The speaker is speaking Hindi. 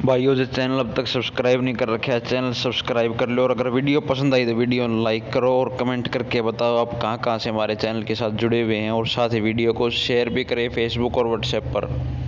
भाइयों जो चैनल अब तक सब्सक्राइब नहीं कर रखा है, चैनल सब्सक्राइब कर लो। और अगर वीडियो पसंद आई तो वीडियो लाइक करो और कमेंट करके बताओ आप कहाँ कहाँ से हमारे चैनल के साथ जुड़े हुए हैं, और साथ ही वीडियो को शेयर भी करें फेसबुक और व्हाट्सएप पर।